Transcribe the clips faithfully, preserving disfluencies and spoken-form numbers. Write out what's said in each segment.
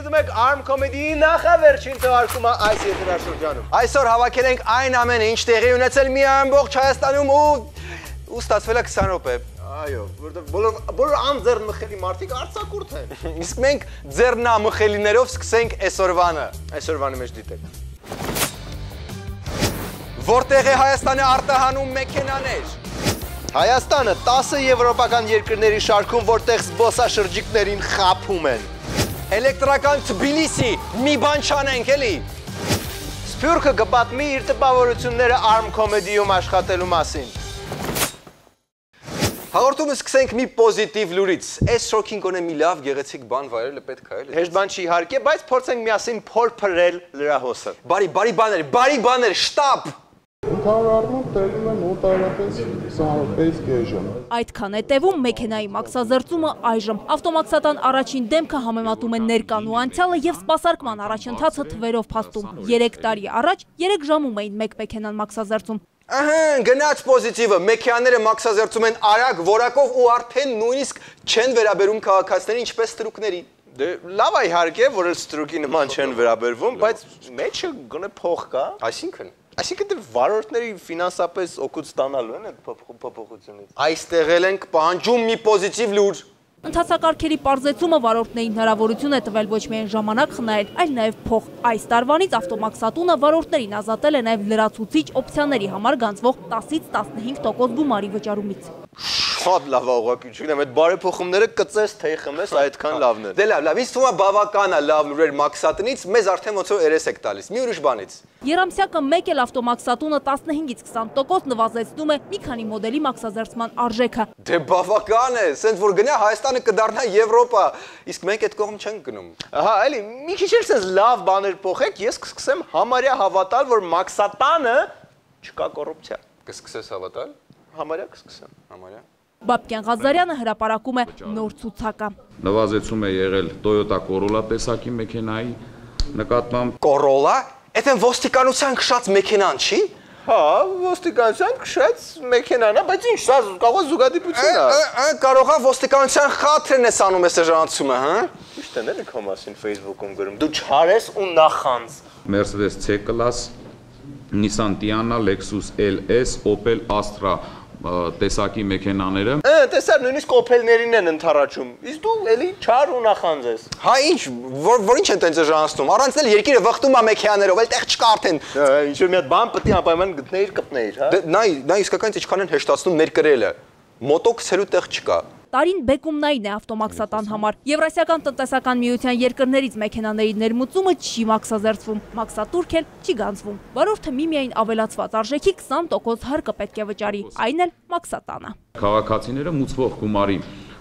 ուզում եք Arm Comedy-ի նախավերջին թողարկումը այս եթերաշրջանում։ Այսօր հավաքել ենք այն ամենը, ինչ տեղի ունեցել մի ամբողջ Հայաստանում ու ու ստացվել է քսան րոպե։ Այո, որտեղ բոլոր բոլոր անձեռնմխելի մարդիկ արձակուրդ են։ Իսկ մենք ձեռնամխելիներով սկսենք այսօրվանը։ Այսօրվանը մեջ դիտեք։ Որտեղ է Հայաստանը արտահանում մեքենաներ։ Հայաստանը տասը եվրոպական երկրների շարքում, որտեղ զբոսաշրջիկներին խաբում են։ Էլեկտրական Թբիլիսի, մի բան չանենք, էլի։ Սփյուռքը կպատմի իր տպավորությունները Arm Comedy-ում աշխատելու մասին։ Հաղորդումը սկսենք մի պոզիտիվ լուրից։ Այս շոքին գոնե մի լավ գեղեցիկ բան վայելը պետք է, էլի։ Հեշտ բան չի իհարկե, բայց փորձենք միասին փորփրել լրահոսը։ Բարի, բարի բաներ, բարի բաներ, շտապ։ Ընդհանրապես տևում է մոտավորապես քսան րոպեից կես։ Այդքան է տևում մեքենայի մաքսազերծումը այժմ։ Ավտոմաքսատան առաջին դեմքը համեմատում են ներկան ու անցյալը եւ սպասարկման առաջընթացը թվերով փաստում։ երեք տարի առաջ երեք ժամում էին մեկ մեքենան մաքսազերծում։ Ահա, գնաց պոզիտիվը, մեքենաները մաքսազերծում են արագ, որակով ու արդեն նույնիսկ չեն վերաբերում քաղաքացիներին, ինչպես ստրուկների։ Դե լավ է իհարկե, որ ստրուկի նման չեն վերաբերվում, բայց մեջը գոնե փող կա։ Այսինքն Այսինքն դե վարորդների ֆինանսապես օգուտ ստանալու են այդ փոփոխությունից։ Այստեղ էլ ենք պահանջում մի պոզիտիվ լուր։ Ընթացակարգերի պարզեցումը վարորդներին հնարավորություն է տվել ոչ միայն ժամանակ խնայել, այլ նաև փող։ Այս տարվանից ավտոմաքսատունը վարորդներին ազատել է նաև լրացուցիչ օպցիաների համար գանձվող տասից տասնհինգ տոկոս գումարի վճարումից։ Շատ լավ է ուղղակի, չգիտեմ, այդ բարեփոխումները կծես թե խմես, այդքան լավն է։ Դե լավ, լավ, ինձ թվում է բավական է լավ լուրեր մաքսատնից, մեզ արդեն ոնց որ երես եք տալիս։ Մի ուրիշ բանից։ Երամսյակը մեկ էլ ավտոմաքսատունը տասնհինգից քսան տոկոս նվազեցնում է մի քանի մոդելի մաքսազերծման արժեքը։ Դե բավական է, սենց որ գնա Հայաստանը կդառնա Եվրոպա, իսկ մենք այդ կողմ չենք գնում։ Ահա, էլի, մի քիչ էլ սենց լավ բաներ փոխեք, ես կսկսեմ համարյա հավատալ, որ մաքսատանը չկա կոռուպցիա։ Կսկսես հավատալ։ Համարյա կսկսեմ։ Համարյա։ Բաբկյան Ղազարյանը հրապարակում է նոր ցուցակը։ Նվազեցում է եղել Toyota Corolla տեսակի մեքենայի նկատմամբ։ Corolla, այդ են ոստիկանության քշած մեքենան, չի։ Հա, ոստիկանության քշած մեքենան է, բայց ինչ, սա կարող զուգադիպություն է։ Կարող է ոստիկանության խաթրն ես անում այս ժանացումը, հա։ Ճիշտ է, ներ քո մասին Facebook-ում գրում։ Դու չարես ու նախանց։ Mercedes C-Class, Nissan Tiana, Lexus L S, Opel Astra տեսակի մեքենաները։ Ըը, տեսար, նույնիսկ Opel-ներին են ընթառաջում։ Իսկ դու էլի չար ու նախանձ ես։ Հա, ինչ, որ ինչ են տենց ժանացնում։ Առանց էլ երկիրը վխտում է մեքենաներով, էլ տեղ չկա արդեն։ Ինչ որ մի հատ բան պետք է անպայման գտնեիր, կպնեիր, հա։ Նա նա իսկական ինչքան են հեշտացնում ներկրելը։ Մոտո քսելու տեղ չկա։ Տարին բեկումնային է ավտոմաքսատան համար։ Եվրասիական տնտեսական միության երկրներից մեքենաների ներմուծումը չի մաքսազերծվում, մաքսատուրք էլ չի գանձվում։ Վարորդը միմիայն ավելացված արժեքի քսան տոկոս հարկը պետք է վճարի, այն էլ մաքսատանը։ Քաղաքացիները մուծվող գումարի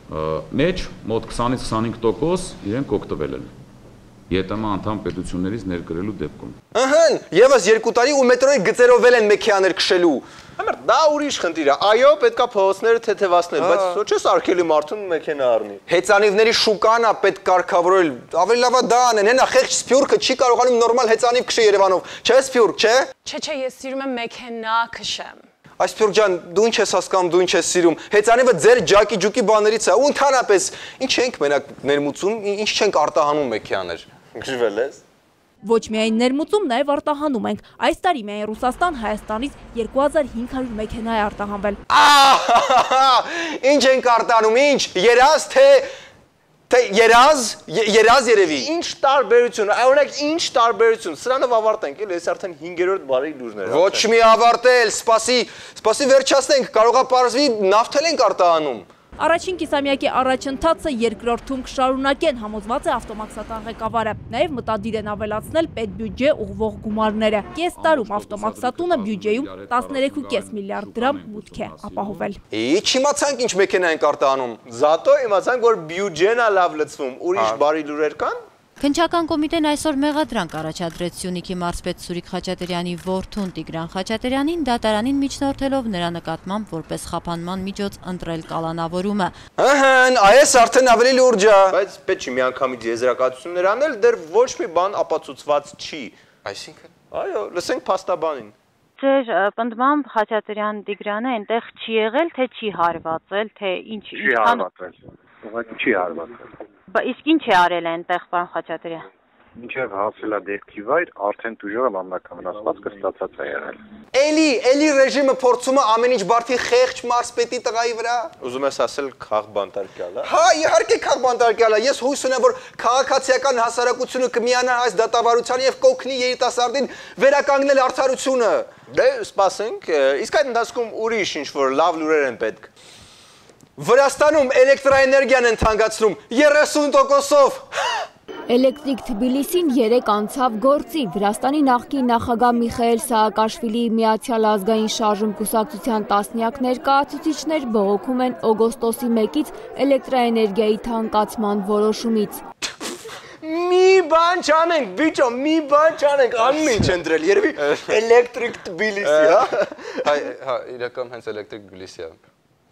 մեջ մոտ քսանից քսանհինգ տոկոս իրենք օգտվել են ԵՏՄ անդամ պետություններից ներկրելու դեպքում։ Ահա, եւս երկու տարի ու մետրոյի գծերով էլ են մեքենաներ քշելու։ Համար, դա ուրիշ խնդիր է։ Այո, պետքա փողոցները թեթևացնել, բայց ոչ է սարքելի մարդուն մեքենա առնի։ Հեծանիվների շուկան է պետք կարգավորել։ Ավելի լավ է դա անեն, հենա խեղճ սփյուռքը չի կարողանում նորմալ հեծանիվ քշի Երևանով։ Չէ, սփյուռք, չէ։ Չէ, չէ, ես սիրում եմ մեքենա քշեմ։ Այս սփյուռք ջան, դու ինչ ես հասկանում, դու ինչ ես սիրում։ Հեծանիվը ձեր ջակի ջուկի բաներից է։ Ու ընդհանրապես, ինչ ենք մենակ ներմուծում, ինչ չենք արտահանում մեքենաներ։ Գժվել ես։ Ոչ միայն ներմուծում, նաև արտահանում ենք։ Այս տարի միայն Ռուսաստան Հայաստանից երկու հազար հինգ հարյուր մեքենա է արտահանվել։ Ինչ ենք արտանում, ինչ, երազ թե թե երազ, երազ երևի։ Ինչ տարբերություն, օրինակ ինչ տարբերություն։ Սրանով ավարտենք, էլի, ես արդեն հինգերորդ բարի լուրներ եմ։ Ոչ մի ավարտել, սպասի, սպասի վերջացնենք, կարող է պարզվի նավթել ենք արտահանում։ Առաջին կիսամյակի առաջընթացը երկրորդում կշարունակեն, համոզված է ավտոմաքսատան ղեկավարը։ Նաև մտադիր են ավելացնել պետբյուջե ուղղվող գումարները։ Կես տարում ավտոմաքսատունը բյուջեում տասներեք ու կես միլիարդ դրամ մուտք է ապահովել։ Ինչ իմացանք ինչ մեքենա ենք արտահանում։ Զատո իմացանք, որ բյուջեն է լավ լցվում։ Ուրիշ բարի լուրեր կան։ Քննչական կոմիտեն այսօր մեղադրանք առաջադրեց Սյունիքի մարզպետ Սուրիկ Խաչատրյանի որդուն Տիգրան Խաչատրյանին դատարանին միջնորդելով նրա նկատմամբ որպես խափանման միջոց ընտրել կալանավորումը։ Ահա, այս արդեն ավելի լուրջ է։ Բայց պետք չի միանգամից եզրակացություններ անել, դեռ ոչ մի բան ապացուցված չի։ Այսինքն։ Այո, լսենք փաստաբանին։ Ձեր պնդմամբ Խաչատրյան Տիգրանը այնտեղ չի եղել, թե չի հարվածել, թե ինչ չի հարվածել։ Ուղղակի չի հարվածել։ Իսկ ինչ է արել այնտեղ, պարոն Խաչատրյան։ Մինչև հասել է դեպքի վայր, արդեն տուժողը մամնակամնացվածքը ստացած է եղել։ Էլի, էլի ռեժիմը փորձում է ամեն ինչ բարդի խեղճ մարսպետի տղայի վրա։ Ուզում ես ասել քաղ բանտարկյալ, հա։ Հա, իհարկե քաղ բանտարկյալ է։ Ես հույս ունեմ, որ քաղաքացիական հասարակությունը կմիանա այս դատավարությանը եւ կօգնի երիտասարդին վերականգնել արդարությունը։ Դե սպասենք, իսկ այդ ընթացքում ուրիշ ինչ որ լավ լուրեր են պետք։ Վրաստանում էլեկտրաէներգիան են թանկացնում երեսուն տոկոսով։ Էլեկտրիկ Թբիլիսին երեկ անցավ գործի։ Վրաստանի նախկին նախագահ Միխայել Սաակաշվիլիի Միացյալ ազգային շարժում կուսակցության տասնյակ ներկայացուցիչներ բողոքում են օգոստոսի մեկից էլեկտրաէներգիայի թանկացման որոշումից։ Մի բան չանենք, բիճո, մի բան չանենք, անուն ինչ են դրել, երևի էլեկտրիկ Թբիլիսի, հա։ Հա, իրական հենց էլեկտրիկ Թբիլիսի է։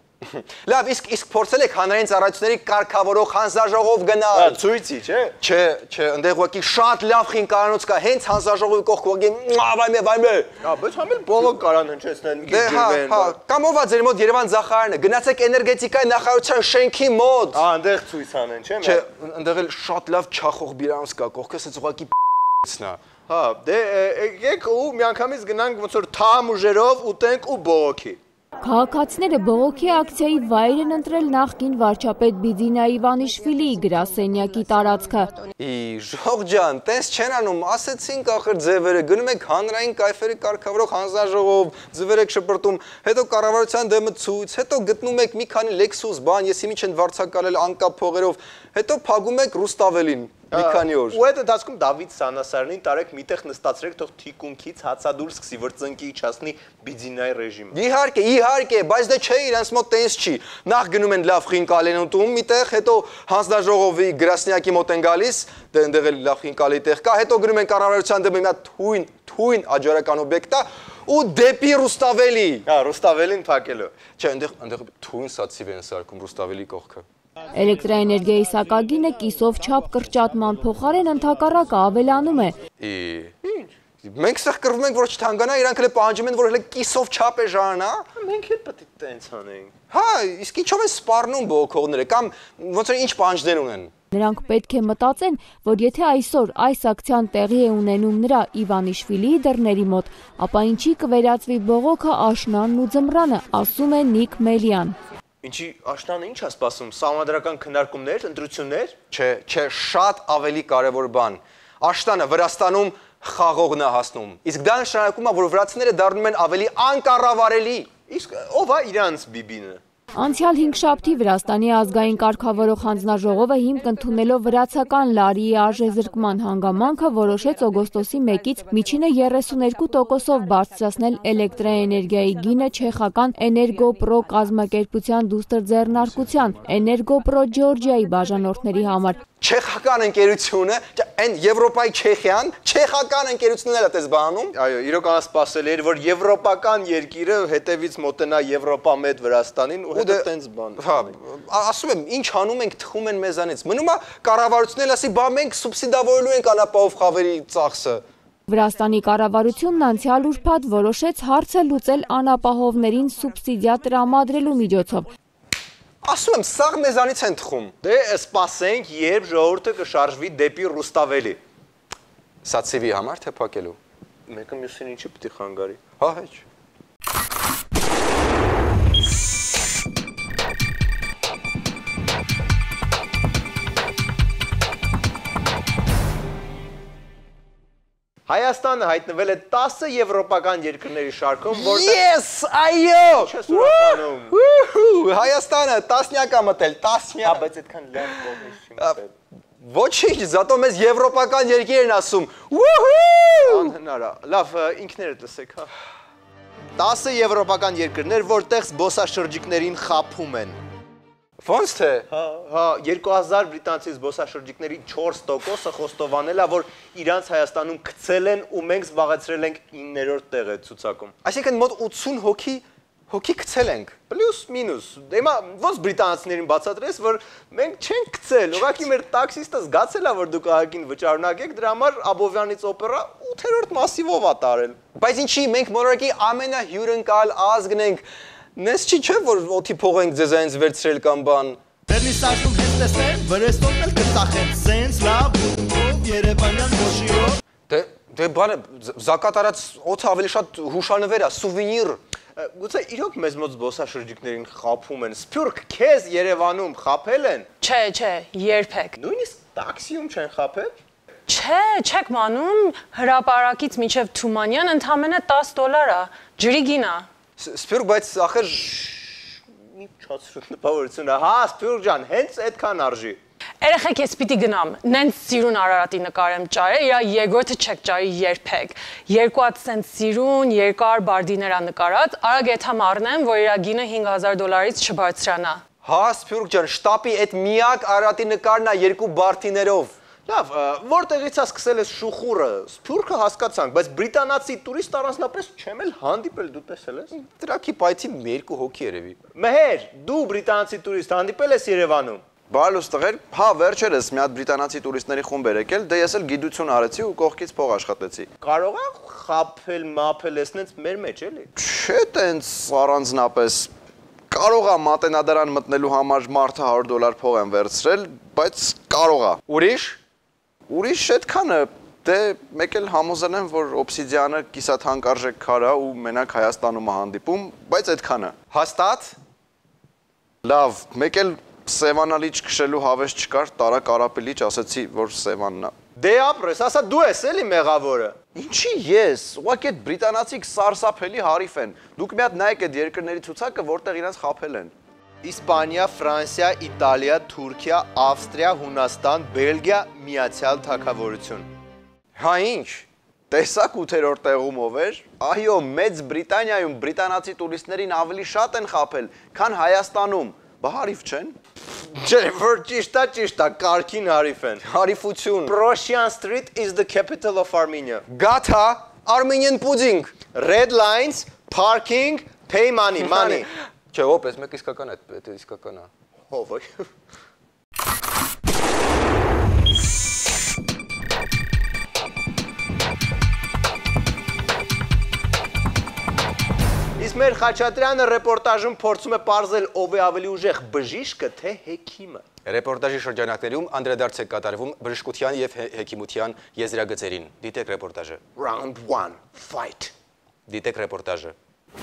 Լավ, իսկ իսկ փորձել եք հանրային ծառայությունների կարգավորող հանձնաժողով գնալ։ Ցույցի, չէ։ Չէ, չէ, այնտեղ ուղղակի շատ լավ խինկարանոց կա, հենց հանձնաժողովի կողք ուղղակի վայմե, վայմե։ Հա, բայց համել բողոք կարան հնչեցնեն, մի քիչ ջրվեն։ Հա, կամ ով է ձեր մոտ Երևան Զախարյանը, գնացեք էներգետիկայի նախարարության շենքի մոտ։ Հա, այնտեղ ցույց անեն, չէ՞։ Չէ, այնտեղ էլ շատ լավ չախող բիրանց կա, կողքս էս ուղղակի ն է։ Հա, դե եկեք ու միանգամից գնանք ոնց որ թամ ուժերով ուտենք ու բողոքի։ Քաղաքացիները բողոքի ակցիայի վայր են ընտրել նախկին վարչապետ Բիձինա Իվանիշվիլիի գրասենյակի տարածքը։ Ի ժող ջան, տես չեն անում, ասեցինք ախր ձևերը, գնում եք հանրային կայֆերի կարգավորող հանձնաժողով, ձևեր եք շպրտում, հետո կառավարության դեմը ցույց, հետո գտնում եք մի քանի Lexus բան, եսի միջ են վարձակալել անկապ փողերով, հետո փագում եք Ռուստավելին։ Մի քանի օր։ Ու այդ ընթացքում Դավիթ Սանասարյանին տարեք միտեղ նստացրեք, թող թիկունքից հացադուր սկսի, որ ծնկի իջացնի Բիձինայի ռեժիմը։ Իհարկե, իհարկե, բայց դա չէ, իրենց մոտ տենց չի։ Նախ գնում են լավ խինկալ են ուտում միտեղ, հետո հանձնաժողովի գրասենյակի մոտ են գալիս, դե այնտեղ էլ լավ խինկալի տեղ կա, հետո գնում են կառավարության դեմ մի հատ թույն, թույն աջարական օբյեկտ է ու դեպի Ռուստավելի։ Հա, Ռուստավելին փակելու։ Չէ, այնտեղ այնտեղ թույն սացիվ են սարքում Ռուստավելի կողքը։ Էլեկտրաէներգիայի սակագինը կիսով չափ կրճատման փոխարեն ընդհակառակը ավելանում է։ Ինչ։ Մենք սա կռվում ենք, որ չթանկանա, իրանք էլ պահանջում են, որ հենց կիսով չափ է ժանա։ Մենք էլ պետք է տենց անենք։ Հա, իսկ ինչով են սպառնում բողոքողները կամ ոնց որ ինչ պահանջներ ունեն։ Նրանք պետք է մտածեն, որ եթե այսօր այս ակցիան տեղի է ունենում նրա Իվանիշվիլիի դռների մոտ, ապա ինչի կվերածվի բողոքը աշնանն ու ձմռանը, ասում է Նիկ Մելյան։ Ինչի աշնանը ինչ է սպասում, սահմանադրական քննարկումներ, ընտրություններ։ Չէ, չէ, շատ ավելի կարևոր բան։ Աշտանը Վրաստանում խաղողն է հասնում։ Իսկ դա նշանակում է, որ վրացիները դառնում են ավելի անկառավարելի։ Իսկ ով է իրանց Բիբինը։ Անցյալ հինգշաբթի Վրաստանի ազգային կարգավորող հանձնաժողովը հիմք ընդունելով վրացական լարիի արժեզրկման հանգամանքը որոշեց օգոստոսի մեկից միջինը երեսուներկու տոկոսով բարձրացնել էլեկտրաէներգիայի գինը չեխական Էներգոպրո կազմակերպության դուստր ձեռնարկության Էներգոպրո Ջորջիայի բաժանորդների համար։ Չեխական ընկերությունը, այն Եվրոպայի Չեխիան, չեխական ընկերությունն էլ է դες բանում։ Այո, իրոք սպասել էր, որ եվրոպական երկիրը հետևից մոտենա Եվրոպա մեծ Վրաստանին ու հետո տենց բան։ Հա, ասում եմ, ինչ անում ենք, թխում են մեզանից։ Մնում է կառավարությունն էլ ասի, բա մենք սուբսիդավորելու ենք անապահով խավերի ծախսը։ Վրաստանի կառավարությունն անցյալ ուրբաթ որոշեց հարցը լուծել անապահովներին սուբսիդիա տրամադրելու միջոցով։ Ասում եմ, սաղ մեզանից են թխում։ Դե սպասենք, երբ ժողովուրդը կշարժվի դեպի Ռուստավելի։ Սացիվի համար թե փակելու։ Մեկը մյուսին ինչի պիտի խանգարի։ Հա, հեչ։ Հայաստանը հայտնվել է տասը եվրոպական երկրների շարքում, որտեղ Yes, այո։ Չես ուրախանում։ Հայաստանը տասնյակ է մտել, տասնյակ։ Հա, բայց այդքան լավ կողմից չի մտել։ Ոչինչ, զատո մեզ եվրոպական երկիր են ասում։ Ուհու! Անհնար է։ Լավ, ինքներդ լսեք, հա։ տասը եվրոպական երկրներ, որտեղ զբոսաշրջիկներին խաբում են։ Ոնց թե։ Հա, հա, երկու հազար բրիտանցի զբոսաշրջիկների չորս տոկոսը խոստովանել է, որ իրանց Հայաստանում գցել են ու մենք զբաղեցրել ենք իններորդ տեղը ցուցակում։ Այսինքն մոտ ութսուն հոգի հոգի գցել ենք։ Պլյուս մինուս։ Հիմա ոնց բրիտանացիներին բացատրես, որ մենք չենք գցել, ուղղակի մեր տաքսիստը զգացել է, որ դուք ահագին վճարունակ եք, դրա համար Աբովյանից օպերա ութերորդ մասիվով է տարել։ Բայց ինչի մենք մոլորակի ամենահյուրընկալ ազգն ենք։ Նես չի չէ, որ օդի փող ենք ձեզ այնց վերցրել կամ բան։ տեսնեմ, վրեստով էլ կծախեմ, սենց լավ ով Երևանյան ոչիով։ Դե դե բանը զակատարած օդը ավելի շատ հուշանվեր է, սուվենիր։ Գուցե իրոք մեզ մոտ զբոսաշրջիկներին խափում են, սփյուռք քեզ Երևանում խափել են։ Չէ, չէ, երբեք։ Նույնիսկ տաքսիում չեն խափել։ Չէ, չեք մանում, հրապարակից մինչև Թումանյան ընդամենը տասը դոլար է, ջրի գին է։ Սփյուռք, բայց ախր մի չացրու տպավորությունը, հա, Սփյուռք ջան, հենց այդքան արժի։ Երեխեք ես պիտի գնամ, նենց սիրուն Արարատի նկարեմ ճարել, իրա երկրորդը չեք ճարի երբեք։ Երկու հատ սենց սիրուն, երկար բարդիներ ա նկարած, արագ եթամ առնեմ, որ իրա գինը հինգ հազար դոլարից չբարձրանա։ Հա, Սփյուռք ջան, շտապի այդ միակ Արարատի նկարն է երկու բարդիներով։ Լավ, որտեղից է սկսել ես շուխուրը, Սփյուռքը հասկացանք, բայց բրիտանացի տուրիստ առանձնապես չեմ էլ հանդիպել, դու տեսել ես։ Տրաքի պայթի երկու հոգի երևի։ Մեհեր, դու բրիտանացի տուրիստ հանդիպել ես Երևանում։ Բարլուս տղեր, հա, վերջերս մի հատ բրիտանացի տուրիստների խումբ էր եկել, դե ես էլ գիտություն արեցի ու կողքից փող աշխատեցի։ Կարող է խափել, մափել, էսնենց մեր մեջ էլի։ Չէ, տենց առանձնապես։ Կարող է մատենադարան մտնելու համար մարդը հարյուր դոլար փող են վերցրել, բայց կարող է։ Ուրիշ։ Ուրիշ այդքանը, դե մեկ էլ համոզել եմ, որ օբսիդիանը կիսաթանկարժեք քար է ու մենակ Հայաստանում է հանդիպում, բայց այդքանը։ Հաստատ։ Լավ, մեկ էլ Սևանալիչ քշելու հավես չկար, տարա կարապելիչ ասացի, որ Սևանն է։ Դե ապրես, ասա դու ես էլի մեղավորը։ Ինչի ես, ուղղակի այդ բրիտանացիք սարսափելի հարիվ են։ Դուք մի հատ նայեք այդ երկրների ցուցակը, որտեղ իրենց խափել են։ Իսպանիա, Ֆրանսիա, Իտալիա, Թուրքիա, Ավստրիա, Հունաստան, Բելգիա, Միացյալ Թագավորություն։ Հա ինչ, տեսակ ութերորդ տեղում ով էր, այո, Մեծ Բրիտանիայում բրիտանացի տուրիստներին ավելի շատ են խափել, քան Հայաստանում։ Բա հարիվ չեն։ Չէ, որ ճիշտ է, ճիշտ է, կարգին հարիվ են։ Հարիվություն։ Prussian Street is the capital of Armenia։ Գաթա, Armenian pudding։ Red lines, parking, pay money, money։ Չէ, ոպես մեկ իսկական է, դա իսկական է։ Հով է։ Իսկ մեր Խաչատրյանը ռեպորտաժում փորձում է պարզել ով է ավելի ուժեղ, բժիշկը թե հեքիմը։ Ռեպորտաժի շրջանակներում անդրադարձ է կատարվում բժշկության եւ հեքիմության եզրագծերին։ Դիտեք ռեպորտաժը։ Round one, fight։ Դիտեք ռեպորտաժը։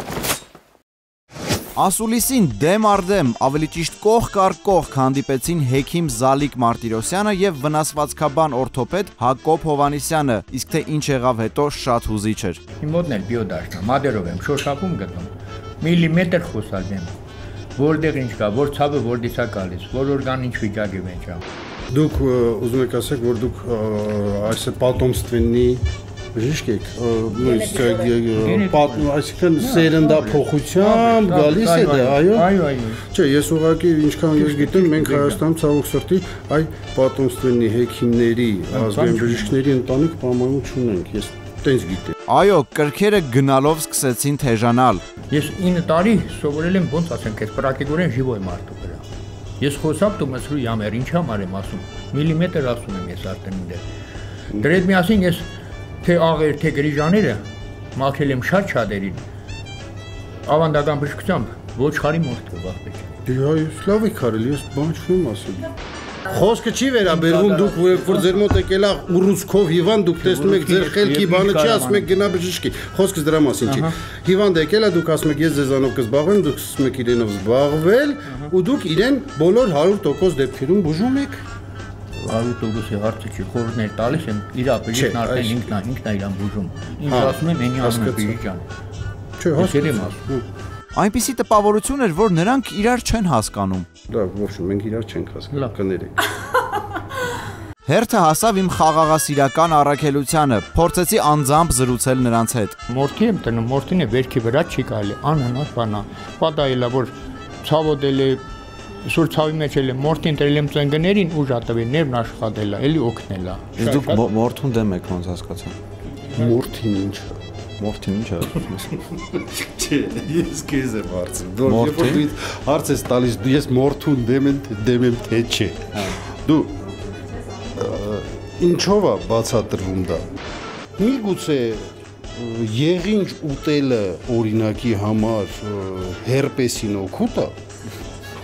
Ասուլիսին դեմ առ դեմ, ավելի ճիշտ կողք առ կողք հանդիպեցին հեքիմ Զալիկ Մարտիրոսյանը եւ վնասվածքաբան օրթոպեդ Հակոբ Հովանիսյանը, իսկ թե ինչ եղավ հետո շատ հուզիչ էր։ Իմ մոտն էլ բիոդաշն է, մադերով եմ շոշափում գտնում, միլիմետր խոսալ եմ, որտեղ ինչ կա, որ ցավը որտից է գալիս, որ օրգան ինչ վիճակի մեջ է։ Դուք ուզում եք ասեք, որ դուք այս պատոմստվենի բժիշկ եք, այսինքն սերնդափոխությամբ գալիս է դա, այո։ Այո, այո։ Չէ, ես ուղղակի ինչքան ես գիտեմ, մենք Հայաստանում ցավոք սրտի այ պատոմստվենի հեքիմների, ազգային բժիշկների ընտանիք պայմանություն չունենք, ես տենց գիտեմ։ Այո, կրքերը գնալով սկսեցին թեժանալ։ Ես ինը տարի սովորել եմ ոնց ասենք, այս պրակտիկորեն ժիվոյ մարդու վրա։ Ես խոսապ դու մսրու յամեր, ինչ համար եմ ասում, միլիմետր ասում եմ ես արդեն ինձ։ Դրեդ միասին ես թե աղեր, թե գրիժաները մաքրել եմ շատ շատերին, ավանդական բժշկությամբ ոչխարի մորթ է վախպետ։ Դե այս լավ եք արել, ես բան չունեմ ասել։ Խոսքը չի վերաբերվում, դուք որ ձեր մոտ եկել ա ուռուցքով հիվանդ, դուք տեսնում եք ձեր խելքի բանը չի, ասում եք գնա բժշկի։ Խոսքը դրա մասին չի։ Հիվանդ եկել ա, դուք ասում եք ես ձեզանով կզբաղվեմ, դուք ասում եք իրենով զբաղվել, ու դուք իրեն բոլոր հարյուր տոկոս դեպքերում բուժում եք։ հարյուր տոկոսի հարցը չի, խորհուրդներ տալիս եմ, իր բժիշկն արդեն ինքն է, ինքն է իրան բուժում։ Ինձ ասում եմ, էնի ասում եմ բժիշկան։ Չէ, հասկացա։ Այնպիսի տպավորություն էր, որ նրանք իրար չեն հասկանում։ Լավ, ոչ, մենք իրար չենք հասկանում, կներեք։ Հերթը հասավ իմ խաղաղասիրական առաքելությանը, փորձեցի անձամբ զրուցել նրանց հետ։ Մորթի եմ տնում, մորթին է վերքի վրա չի կարելի, անհնար բան է։ Պատահել է, որ ցավոդել է, սուր ցավի մեջ էլ է, մորթին տրել եմ ծնկներին ու ժատվել, ներվն աշխատել է, էլի օգնել է։ Իսկ դուք մորթուն դեմ եք ոնց հասկացա։ Մորթին ինչ է։ Մորթին ինչ է։ Չէ, ես քեզ եմ հարցնում։ Երբ որ դու հարց ես տալիս, դու ես մորթուն դեմ եմ, դեմ եմ թե չէ։ Դու ինչով է բացատրվում դա։ Միգուցե եղինջ ուտելը օրինակի համար հերպեսին օգուտ է։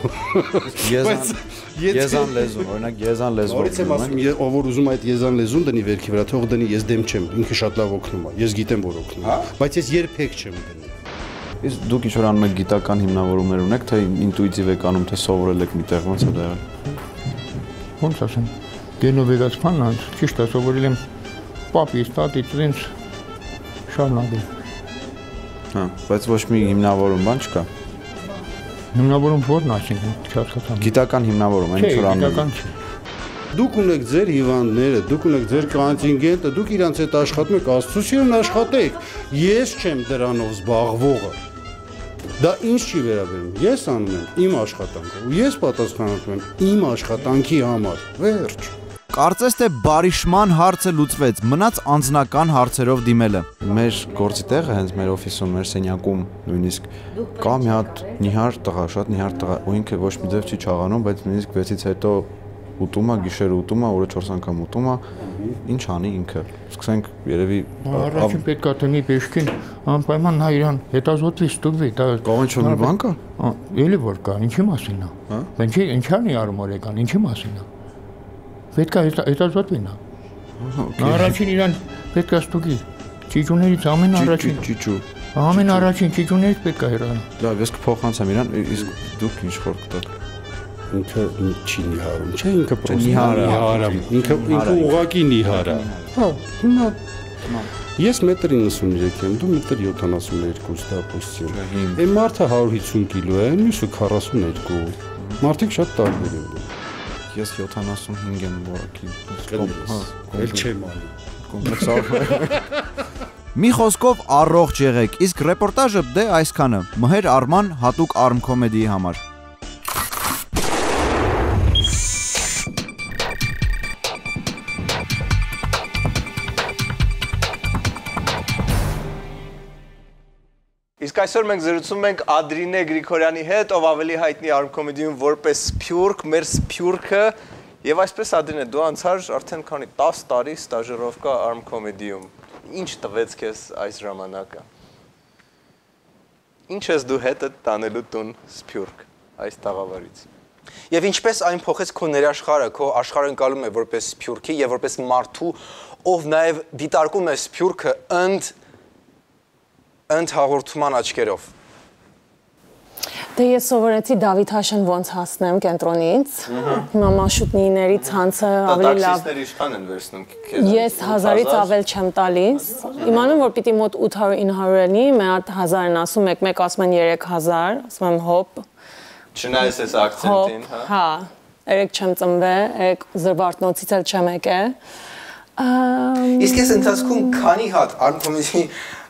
Եզան լեզուն, օրինակ եզան լեզվով։ Նորից եմ ասում, ով որ ուզում այդ եզան լեզուն դնի վերքի վրա, թող դնի, ես դեմ չեմ, ինքը շատ լավ օգնում է, ես գիտեմ որ օգնում է, բայց ես երբեք չեմ դնի։ Իսկ դուք ինչ-որ անում եք գիտական հիմնավորումներ ունեք, թե ինտուիտիվ եք անում, թե սովորել եք միտեղ, ոնց է դա եղել։ Ոնց ասեմ, գենովեգացման ճիշտ է, սովորել եմ պապից, տատից, ինձ շարունակել։ Հա, բայց ոչ մի հիմնավորում բան չկա։ Հիմնավորում ո՞րն այսինքն չհասկացա։ Գիտական հիմնավորում, այն ինչ որ անում եք։ Դուք ունեք ձեր հիվանդները, դուք ունեք ձեր կոնտինգենտը, դուք իրանց հետ աշխատում եք, աստծո աշխատեք։ Ես չեմ դրանով զբաղվողը։ Դա ինչ չի վերաբերում։ Ես անում եմ իմ աշխատանքը ու ես պատասխանատու եմ իմ աշխատանքի համար։ Վերջ։ Կարծես թե բարիշման հարցը լուծվեց, մնաց անձնական հարցերով դիմելը։ Մեր գործի տեղը հենց մեր օֆիսում, մեր սենյակում նույնիսկ կա մի հատ նիհար տղա, շատ նիհար տղա, ու ինքը ոչ մի ձև չի չաղանում, բայց նույնիսկ վեցից հետո ուտում է, գիշերը ուտում է, օրը չորս անգամ ուտում է, ինչ անի ինքը։ Սկսենք երևի առաջին պետք է թեմի պեշքին անպայման նա իրան հետազոտվի, ստուգվի, դա կողին չոր մի բան կա։ Էլի որ կա, ինչի մասին է։ Բայց ինչ անի արմորեկան, ինչի մասին է։ Պետք է հետազոտվի նա։ Առաջին իրան պետք է ստուգի։ Ճիճուներից ամեն առաջին ճիճու։ Ամեն առաջին ճիճուներից պետք է հեռանա։ Լավ, ես կփոխանցեմ իրան, իսկ դուք ինչ խոր կտաք։ Ինքը չի նիհարում, չէ, ինքը պրոստը նիհար է, ինքը ինքը ուղակի նիհար է։ Հա, հիմա ես մետր իննսուններեք եմ, դու մետր յոթանասուններկու, դապոստիոն։ Այն մարդը հարյուր հիսուն կիլո է, մյուսը քառասուներկու։ Մարդիկ շատ տարբեր են։ Ես յոթանասունհինգ եմ որակի։ Հա, էլ չեմ անում։ Կոմպլեքս Մի խոսքով առողջ եղեք, իսկ ռեպորտաժը դե այսքանը։ Մհեր Արման հատուկ Arm Comedy-ի համար։ Իսկ այսօր մենք զրուցում ենք Ադրինե Գրիգորյանի հետ, ով ավելի հայտնի Arm Comedy-ում որպես Սփյուռք, մեր Սփյուռքը, եւ այսպես Ադրինե, դու անցար արդեն քանի տասը տարի ստաժիրովկա Arm Comedy-ում։ Ինչ տվեց քեզ այս ժամանակը։ Ինչ ես դու հետդ տանելու տուն Սփյուռք այս տաղավարից։ Եվ ինչպես այն փոխեց քո ներաշխարհը, քո աշխարհը ընկալում է որպես Սփյուռքի եւ որպես մարդու, ով նաեւ դիտարկում է Սփյուռքը ընդ ընդ հաղորդման աչքերով։ Դե ես սովորեցի Դավիթ Հաշեն ոնց հասնեմ կենտրոնից, հիմա մաշուտնիների ցանցը ավելի լավ։ Տաքսիստները ինչքան են վերցնում քեզ։ Ես հազարից ավել չեմ տալիս։ Իմանում որ պիտի մոտ ութ հարյուր ինը հարյուր լինի, մի հատ հազար են ասում, մեկ-մեկ ասում են երեք հազար, ասում եմ հոպ։ Չնայես այս ակցենտին, հա։ Հա, երեք չեմ ծնվել, երեք Զրվարտնոցից էլ չեմ եկել։ Իսկ ես ընթացքում քանի հատ Arm Comedy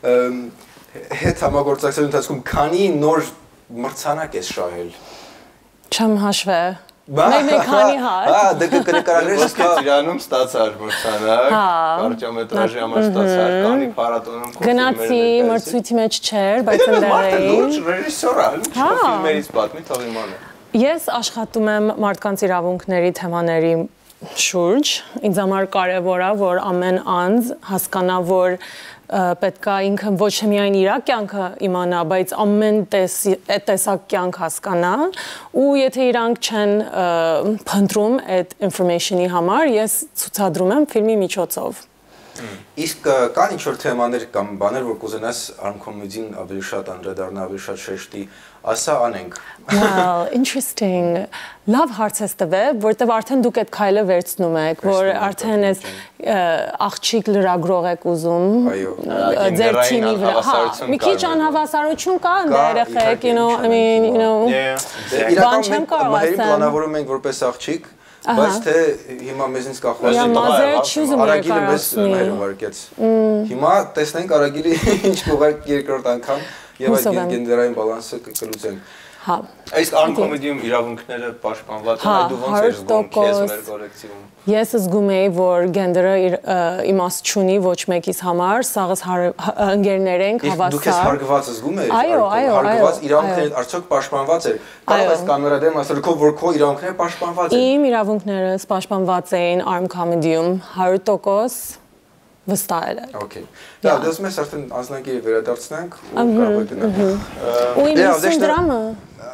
հետ համագործակցելու ընթացքում քանի նոր մրցանակ ես շահել։ Չեմ հաշվել։ Մեկ-մեկ քանի հատ։ Հա, դե կնկարագրես Ոսկե ծիրանում ստացար մրցանակ, կարճամետրաժի համար ստացար, կանի փառատոնում գնացի, մրցույթի մեջ չէր, բայց ընդդեմ էի։ Լուրջ ռեժիսոր է, ինչ ֆիլմերից պատմի, թող իմանը։ Ես աշխատում եմ մարդկանց իրավունքների թեմաների շուրջ։ Ինձ համար կարևոր է, որ ամեն անձ հասկանա, որ պետք է ինքը ոչ թե միայն իր կյանքը իմանա, բայց ամեն տեսակ կյանք հասկանա, ու եթե իրանք չեն փնտրում այդ information-ի համար, ես ցուցադրում եմ ֆիլմի միջոցով։ Իսկ կան ինչ-որ թեմաներ կամ բաներ, որ կուզենաս Arm Comedy-ին ավելի շատ անդրադառնա, ավելի շատ շեշտի, ասա անենք։ Well, interesting. Լավ հարց ես տվել, որտեվ արդեն դուք այդ քայլը վերցնում եք, որ արդեն այս աղջիկ լրագրող եք ուզում։ Ձեր թիմի վրա։ Մի քիչ անհավասարություն կա ընդ երեխեք, you know, I mean, you know։ Իրական մենք մահերին պլանավորում ենք որպես աղջիկ, բայց թե հիմա մեզնից կախված է, Արագիլը մեզ մահեր ուղարկեց։ Հիմա տեսնենք Արագիլի ինչ կուղարկ երկրորդ անգամ եւ այդ գենդերային բալանսը կլուծենք։ Հա։ Իսկ Arm Comedy-ում իրավունքները պաշտպանված են, այդ դու ոնց ես զգում քեզ մեր կոլեկտիվում։ Ես զգում եի, որ գենդերը իմաստ չունի ոչ մեկիս համար, սաղս ընկերներ ենք, հավասար։ Դուք ես հարգված զգում ես, այո, այո, հարգված իրավունքներդ արդյոք պաշտպանված էր։ Կարող ես կամերա դեմ ասել, որ քո իրավունքները պաշտպանված են։ Իմ իրավունքներս պաշտպանված էին Arm Comedy-ում հարյուր տոկոս վստահել եք։ Okay։ Դա դες մեզ արդեն անձնագիր վերադարձնենք ու կարող եք գնալ։ Ու ինձ դրամը։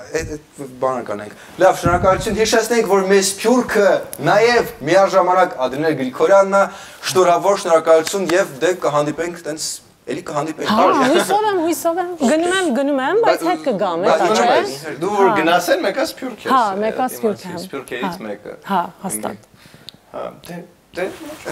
բանը կանենք։ Լավ, շնորհակալություն, հիշեցնենք, որ մեզ Սփյուռքը նաև միաժամանակ Ադրիներ Գրիգորյանն է, շնորհավոր, շնորհակալություն եւ դե կհանդիպենք տենց էլի կհանդիպենք։ Հա, հույսով եմ, հույսով եմ։ Գնում եմ, գնում եմ, բայց հետ կգամ, էտա չէ։ Դու որ գնասեն մեկը Սփյուռք ես։ Հա, մեկը Սփյուռք եմ։ Սփյուռքից մեկը։ Հա, հաստատ։ Հա, դե դե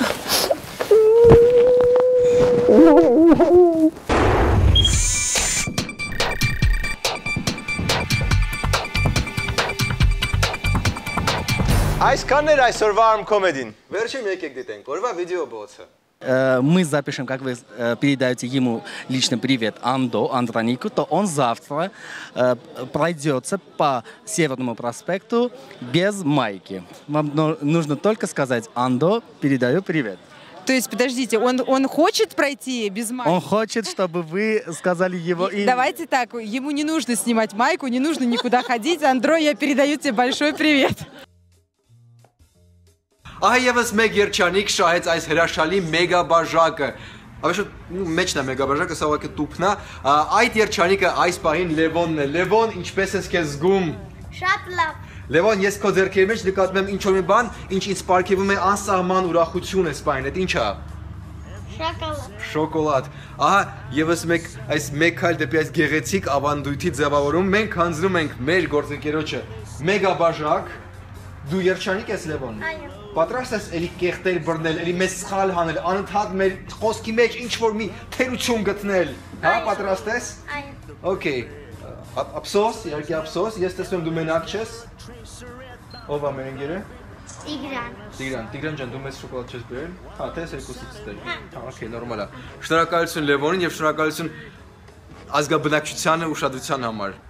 Այսքանն էր այսօրվա Arm Comedy-ն։ Վերջին եկեք դիտենք, օրվա վիդեո բոցը։ Мы запишем, как вы передаете ему лично привет Андо, Андронику, то он завтра пройдется по Северному проспекту без майки. Вам нужно только сказать: Андо, передаю привет. То есть, подождите, он, он хочет пройти без майки? Он хочет, чтобы вы сказали его имя. Давайте так, ему не нужно снимать майку, не нужно никуда ходить. Андро, я передаю тебе большой привет. Ահա եւս մեկ երջանիկ շահեց այս հրաշալի մեգաբաժակը։ Ավեշ մեջն է մեգաբաժակը, սա ուղղակի տուփն է։ Այդ երջանիկը այս պահին Լևոնն է։ Լևոն, ինչպես ես քեզ զգում։ Շատ լավ։ Լևոն, ես քո ձեռքերի մեջ նկատում եմ ինչ-որ մի բան, ինչ ինձ պարգևում է անսահման ուրախություն այս պահին։ Այդ ի՞նչ է։ Շոկոլադ։ Շոկոլադ։ Ահա եւս մեկ այս մեկ քայլ դեպի այս գեղեցիկ ավանդույթի ձևավորում մենք հանձնում ենք մեր գործընկերոջը մեգաբաժակ։ Դու երջանիկ ես, Լևոն։ Այո։ Պատրաստ ես էլի կեղտել բռնել, էլի մեզ սխալ հանել, անընդհատ մեր խոսքի մեջ ինչ-որ մի թերություն գտնել։ Հա, պատրաստ ես։ Այո։ Okay։ Ափսոս, իհարկե ափսոս, ես տեսնում դու մենակ չես։ Ո՞վ է մեր ընկերը։ Տիգրան։ Տիգրան, Տիգրան ջան, դու մեզ շոկոլադ չես բերել։ Հա, տես երկուսից տեր։ Հա, okay, նորմալ է։ Շնորհակալություն Լևոնին եւ շնորհակալություն ազգաբնակչությանը ուշադրության համար։